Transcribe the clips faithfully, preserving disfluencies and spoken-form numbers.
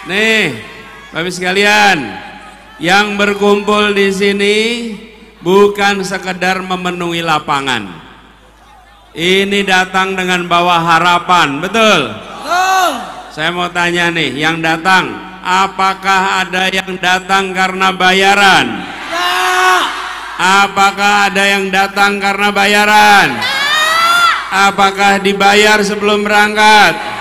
Nih, Bapak sekalian, yang berkumpul di sini bukan sekedar memenuhi lapangan. Ini datang dengan bawa harapan, betul? Betul. Saya mau tanya nih, yang datang, apakah ada yang datang karena bayaran? Tidak. Apakah ada yang datang karena bayaran? Apakah dibayar sebelum berangkat?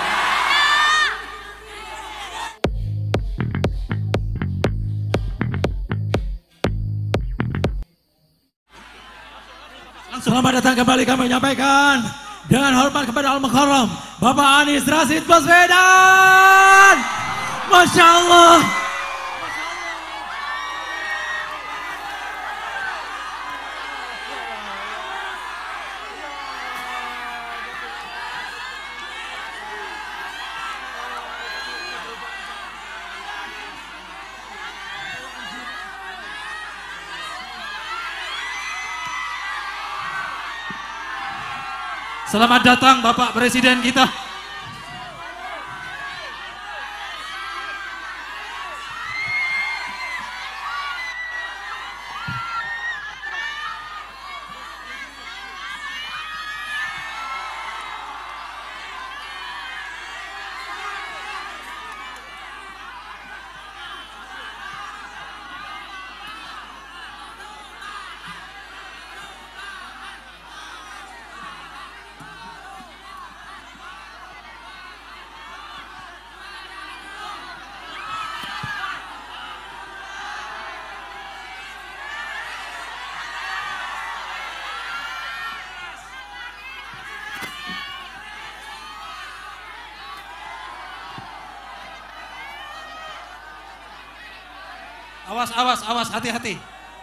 Selamat datang kembali, kami menyampaikan dengan hormat kepada Al-Mukarram Bapak Anies Rashid Baswedan. Masya Allah. Selamat datang Bapak Presiden kita. Awas, awas, awas, hati-hati.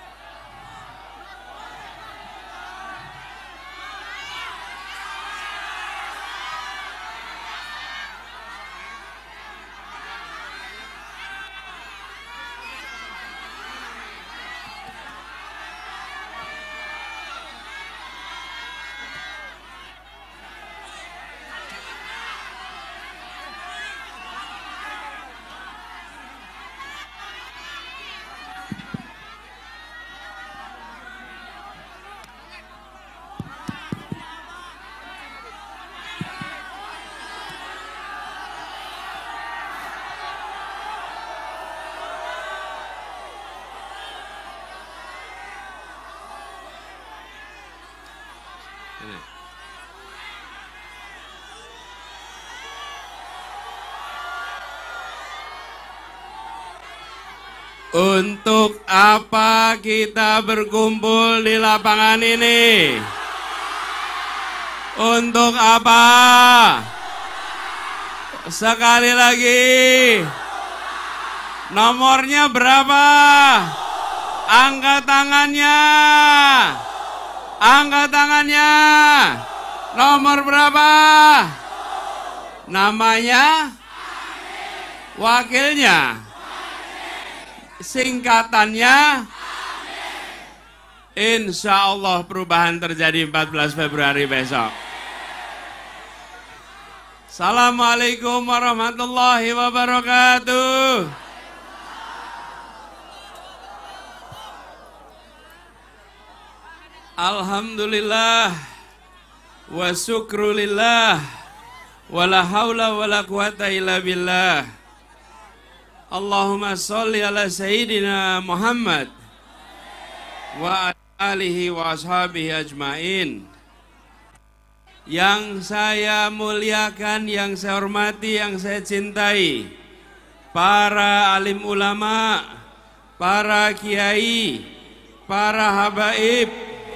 Untuk apa kita berkumpul di lapangan ini? Untuk apa? Sekali lagi, nomornya berapa? Angkat tangannya. Angkat tangannya. Nomor berapa? Namanya? Wakilnya? Singkatannya? Insya Allah perubahan terjadi empat belas Februari besok. Assalamualaikum warahmatullahi wabarakatuh. Alhamdulillah wa syukrulillah wa la hawla wa la quwata illa billah. Allahumma sholli ala sayyidina Muhammad wa alihi wa ashabihi ajmain. Yang saya muliakan, yang saya hormati, yang saya cintai, para alim ulama, para kiai, para habaib,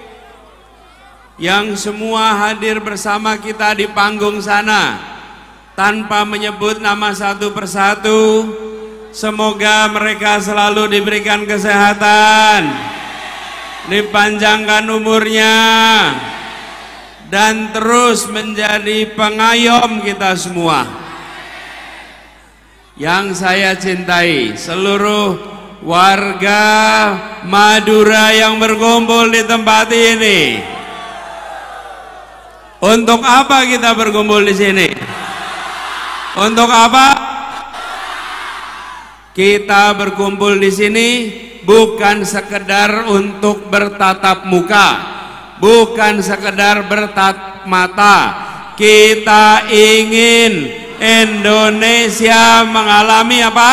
yang semua hadir bersama kita di panggung sana, tanpa menyebut nama satu persatu. Semoga mereka selalu diberikan kesehatan, dipanjangkan umurnya, dan terus menjadi pengayom kita semua. Yang saya cintai, seluruh warga Madura yang berkumpul di tempat ini. Untuk apa kita berkumpul di sini? Untuk apa? Kita berkumpul di sini bukan sekedar untuk bertatap muka, bukan sekedar bertatap mata. Kita ingin Indonesia mengalami apa?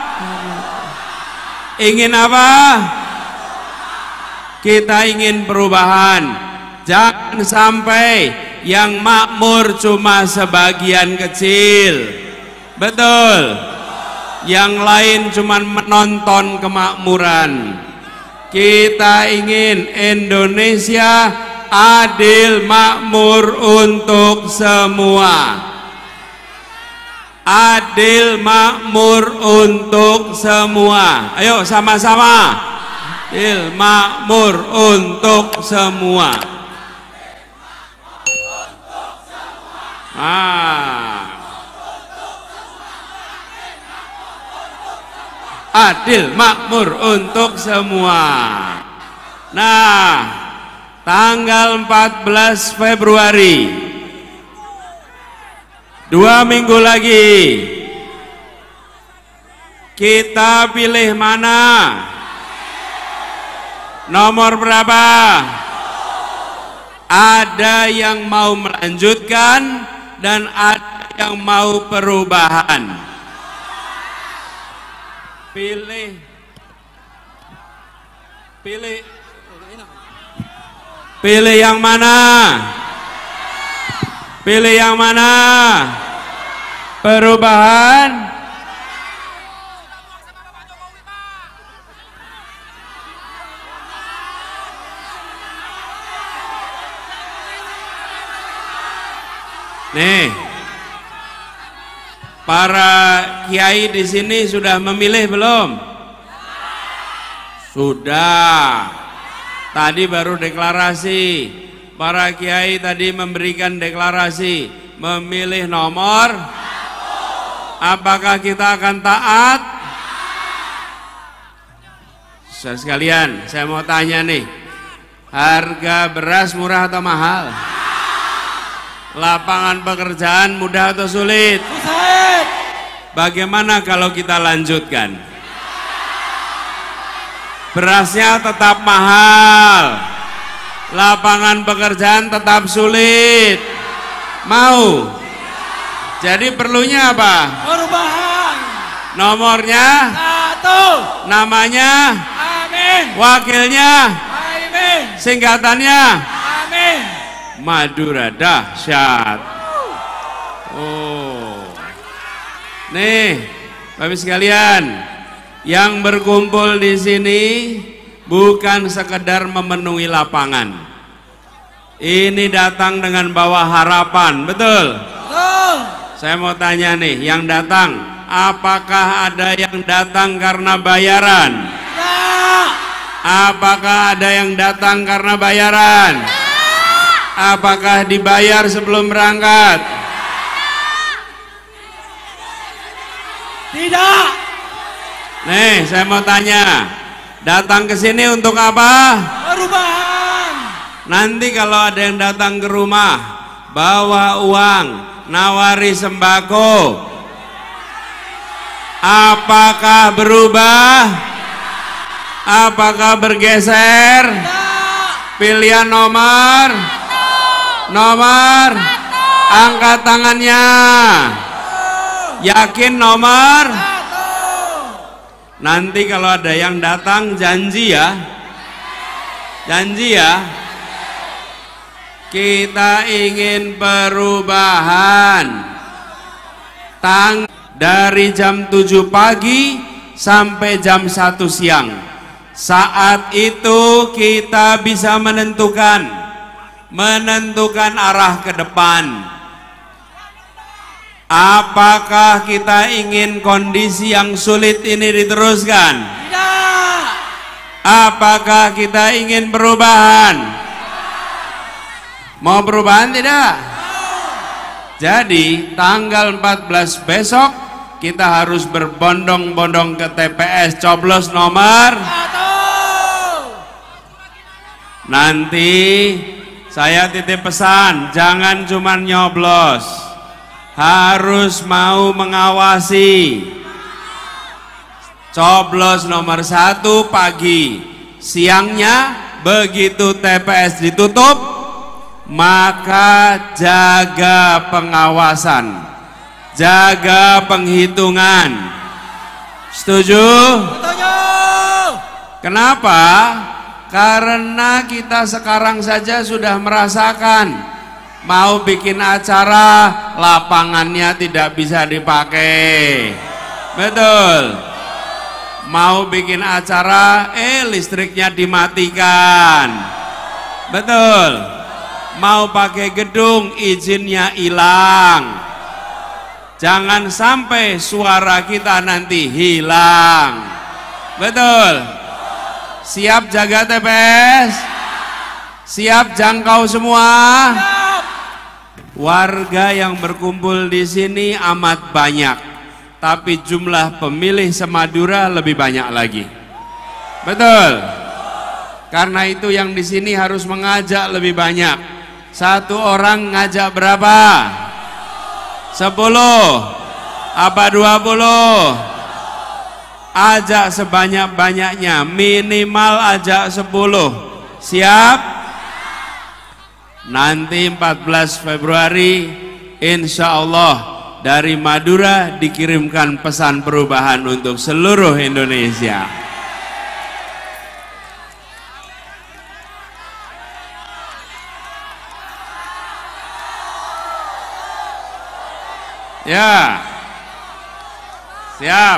Ingin apa? Kita ingin perubahan. Jangan sampai yang makmur cuma sebagian kecil. Betul. Yang lain cuma menonton kemakmuran. Kita ingin Indonesia adil makmur untuk semua. Adil makmur untuk semua. Ayo sama-sama. Adil makmur untuk semua. Ah. Adil makmur untuk semua. Nah, tanggal empat belas Februari, dua minggu lagi, kita pilih mana? Nomor berapa? Ada yang mau melanjutkan dan ada yang mau perubahan. Pilih, pilih, pilih yang mana? Pilih yang mana? Perubahan. Nih, para kiai di sini sudah memilih belum? Sudah. Tadi baru deklarasi. Para kiai tadi memberikan deklarasi memilih nomor. Apakah kita akan taat? Saudara sekalian, saya mau tanya nih. Harga beras murah atau mahal? Lapangan pekerjaan mudah atau sulit? Sulit. Bagaimana kalau kita lanjutkan? Berasnya tetap mahal, lapangan pekerjaan tetap sulit. Mau? Jadi perlunya apa? Perubahan. Nomornya? Satu. Namanya? Amin. Wakilnya? Amin. Singkatannya? Amin. Madura. Dahsyat. Oh. Nih, Bapak sekalian, yang berkumpul di sini bukan sekedar memenuhi lapangan. Ini datang dengan bawa harapan, betul? Betul. Saya mau tanya nih, yang datang, apakah ada yang datang karena bayaran? Tidak. Apakah ada yang datang karena bayaran? Apakah dibayar sebelum berangkat? Tidak. Nih, saya mau tanya, datang ke sini untuk apa? Perubahan. Nanti kalau ada yang datang ke rumah, bawa uang, nawari sembako, apakah berubah? Apakah bergeser? Pilihan nomor? Nomor? Angkat tangannya. Yakin nomor? Nanti kalau ada yang datang janji ya. Janji ya. Kita ingin perubahan. Tang dari jam tujuh pagi sampai jam satu siang. Saat itu kita bisa menentukan menentukan arah ke depan. Apakah kita ingin kondisi yang sulit ini diteruskan? Tidak. Apakah kita ingin perubahan? Mau perubahan tidak? Jadi tanggal empat belas besok kita harus berbondong-bondong ke T P S coblos nomor Satu. Nanti saya titip pesan, jangan cuma nyoblos, harus mau mengawasi. coblos nomor satu pagi, siangnya begitu T P S ditutup, maka jaga pengawasan, jaga penghitungan. Setuju? Setuju. Kenapa? Karena kita sekarang saja sudah merasakan mau bikin acara lapangannya tidak bisa dipakai. Betul. Mau bikin acara eh listriknya dimatikan. Betul. Mau pakai gedung izinnya hilang. Jangan sampai suara kita nanti hilang. Betul. Siap jaga T P S? Siap jangkau semua? Warga yang berkumpul di sini amat banyak, tapi jumlah pemilih semadura lebih banyak lagi. Betul. Karena itu yang di sini harus mengajak lebih banyak. Satu orang ngajak berapa? Sepuluh, apa dua puluh? Ajak sebanyak-banyaknya, minimal ajak sepuluh. Siap? Nanti empat belas Februari, insya Allah dari Madura dikirimkan pesan perubahan untuk seluruh Indonesia. Ya, siap.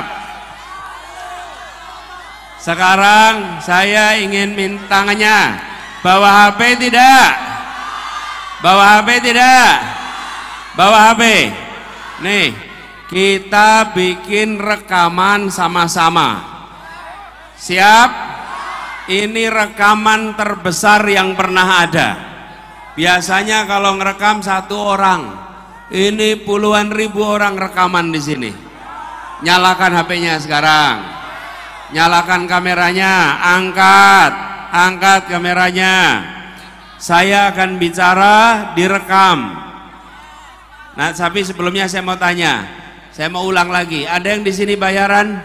Sekarang saya ingin mintanya, bawa H P tidak? Bawa H P tidak? Bawa H P. Nih, kita bikin rekaman sama-sama. Siap? Ini rekaman terbesar yang pernah ada. Biasanya kalau ngerekam satu orang, ini puluhan ribu orang rekaman di sini. Nyalakan H P-nya sekarang. Nyalakan kameranya, angkat, angkat kameranya. Saya akan bicara, direkam. Nah, tapi sebelumnya saya mau tanya, saya mau ulang lagi. Ada yang di sini bayaran?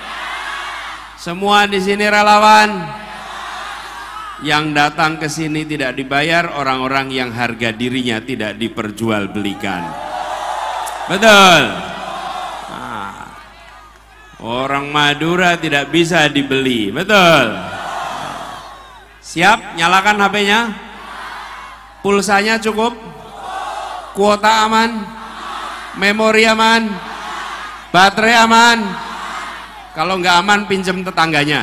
Semua di sini relawan? Yang datang ke sini tidak dibayar, orang-orang yang harga dirinya tidak diperjualbelikan. Betul. Nah, orang Madura tidak bisa dibeli. Betul. Siap? Nyalakan H P-nya. Pulsanya cukup? Kuota aman? Memori aman? Baterai aman? Kalau nggak aman pinjem tetangganya.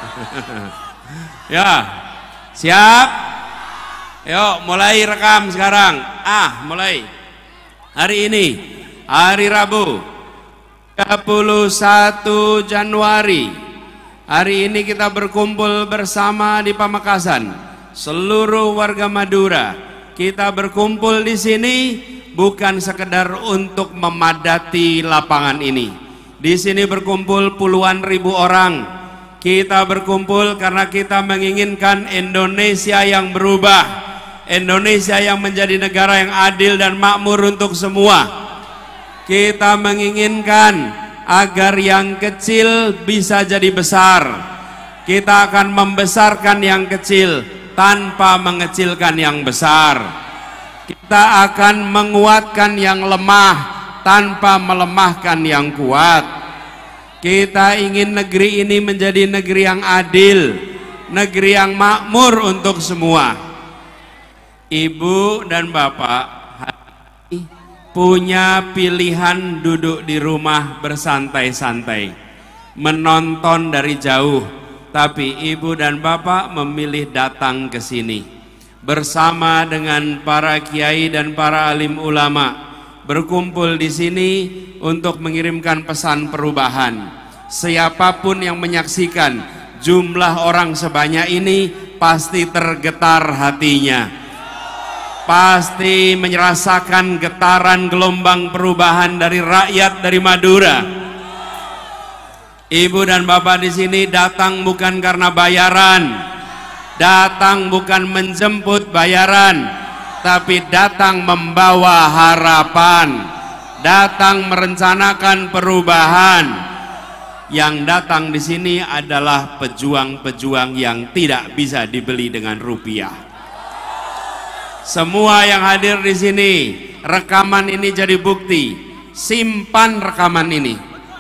Ya, siap? Yuk mulai rekam sekarang. Ah, mulai. Hari ini, hari Rabu, tiga puluh satu Januari. Hari ini kita berkumpul bersama di Pamekasan. Seluruh warga Madura, kita berkumpul di sini bukan sekedar untuk memadati lapangan ini. Di sini berkumpul puluhan ribu orang. Kita berkumpul karena kita menginginkan Indonesia yang berubah, Indonesia yang menjadi negara yang adil dan makmur untuk semua. Kita menginginkan agar yang kecil bisa jadi besar. Kita akan membesarkan yang kecil tanpa mengecilkan yang besar. Kita akan menguatkan yang lemah tanpa melemahkan yang kuat. Kita ingin negeri ini menjadi negeri yang adil, negeri yang makmur untuk semua. Ibu dan bapak punya pilihan duduk di rumah bersantai-santai, menonton dari jauh. Tapi ibu dan bapak memilih datang ke sini bersama dengan para kiai dan para alim ulama, berkumpul di sini untuk mengirimkan pesan perubahan. Siapapun yang menyaksikan jumlah orang sebanyak ini pasti tergetar hatinya, pasti merasakan getaran gelombang perubahan dari rakyat dari Madura. Ibu dan bapak di sini datang bukan karena bayaran, datang bukan menjemput bayaran, tapi datang membawa harapan, datang merencanakan perubahan. Yang datang di sini adalah pejuang-pejuang yang tidak bisa dibeli dengan rupiah. Semua yang hadir di sini, rekaman ini jadi bukti. Simpan rekaman ini.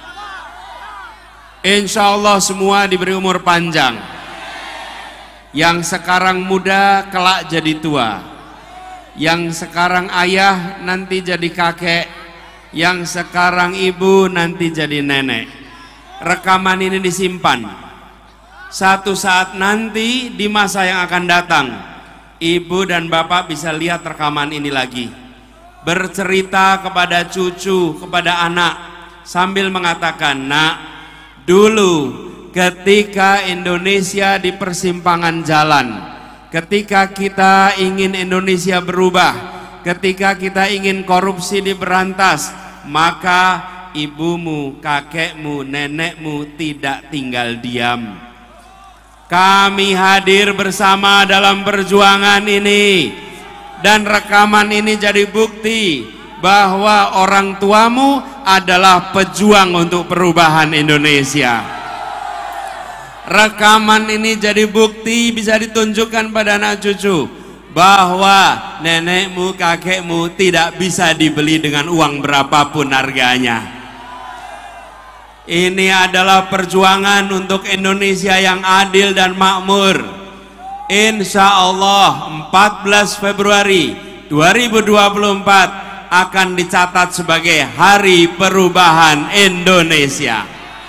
Insya Allah semua diberi umur panjang. Yang sekarang muda kelak jadi tua. Yang sekarang ayah nanti jadi kakek. Yang sekarang ibu nanti jadi nenek. Rekaman ini disimpan. Satu saat nanti di masa yang akan datang, ibu dan bapak bisa lihat rekaman ini lagi, bercerita kepada cucu, kepada anak, sambil mengatakan, nak, dulu ketika Indonesia di persimpangan jalan, ketika kita ingin Indonesia berubah, ketika kita ingin korupsi diberantas, maka ibumu, kakekmu, nenekmu tidak tinggal diam. Kami hadir bersama dalam perjuangan ini, dan rekaman ini jadi bukti bahwa orang tuamu adalah pejuang untuk perubahan Indonesia. Rekaman ini jadi bukti bisa ditunjukkan pada anak cucu bahwa nenekmu, kakekmu tidak bisa dibeli dengan uang berapapun harganya. Ini adalah perjuangan untuk Indonesia yang adil dan makmur. Insya Allah empat belas Februari dua ribu dua puluh empat akan dicatat sebagai Hari Perubahan Indonesia.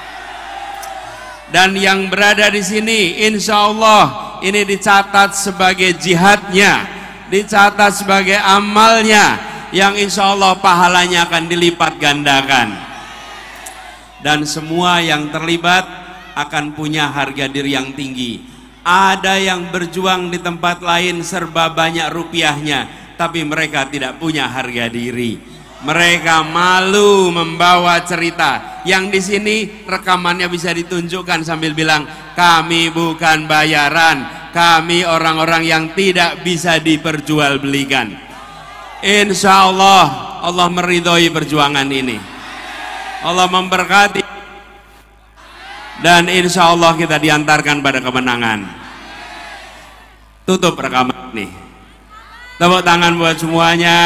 Dan yang berada di sini, insya Allah ini dicatat sebagai jihadnya, dicatat sebagai amalnya, yang insya Allah pahalanya akan dilipat gandakan. Dan semua yang terlibat akan punya harga diri yang tinggi. Ada yang berjuang di tempat lain serba banyak rupiahnya, tapi mereka tidak punya harga diri. Mereka malu membawa cerita. Yang di sini rekamannya bisa ditunjukkan sambil bilang, kami bukan bayaran, kami orang-orang yang tidak bisa diperjualbelikan. Insya Allah Allah meridhoi perjuangan ini. Allah memberkati, dan insya Allah kita diantarkan pada kemenangan. Tutup rekaman ini. Tepuk tangan buat semuanya.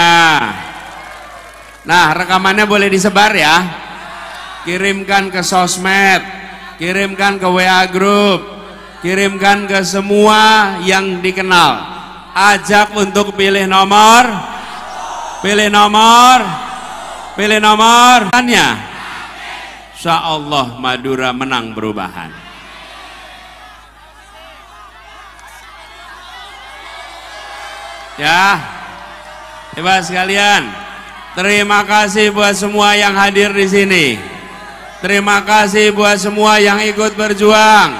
Nah, rekamannya boleh disebar ya. Kirimkan ke sosmed, kirimkan ke W A group, kirimkan ke semua yang dikenal. Ajak untuk pilih nomor, pilih nomor, pilih nomor. Tanya. Insya Allah Madura menang perubahan. Ya, hebat sekalian. Terima kasih buat semua yang hadir di sini. Terima kasih buat semua yang ikut berjuang.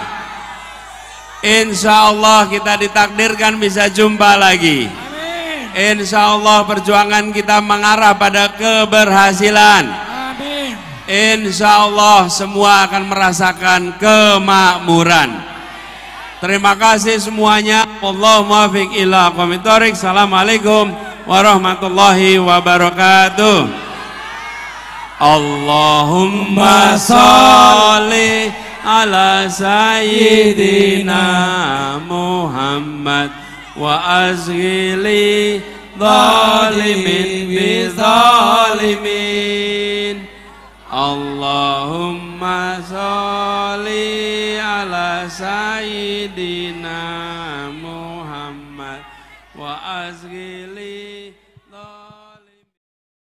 Insya Allah kita ditakdirkan bisa jumpa lagi. Insya Allah perjuangan kita mengarah pada keberhasilan. Insya Allah semua akan merasakan kemakmuran. Terima kasih semuanya. Wallahu muwaffiq ila aqwamit thoriq. Assalamualaikum warahmatullahi wabarakatuh. Allahumma sholli ala sayyidina Muhammad wa azghili zalimin bi zalimin. Allahumma sholli ala sayyidina Muhammad wa azghili